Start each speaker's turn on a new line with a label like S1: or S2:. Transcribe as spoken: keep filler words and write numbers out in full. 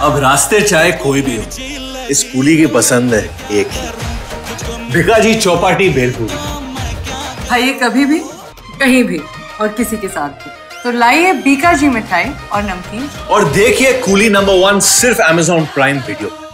S1: अब रास्ते चाहे कोई भी हो, इस कूली की पसंद है एक ही, भिकाजी चौपाटी भेलपुरी।
S2: खाइए कभी भी, कहीं भी और किसी के साथ भी। तो लाइए बीकाजी मिठाई और नमकीन
S1: और देखिए कूली नंबर वन सिर्फ अमेज़न प्राइम वीडियो।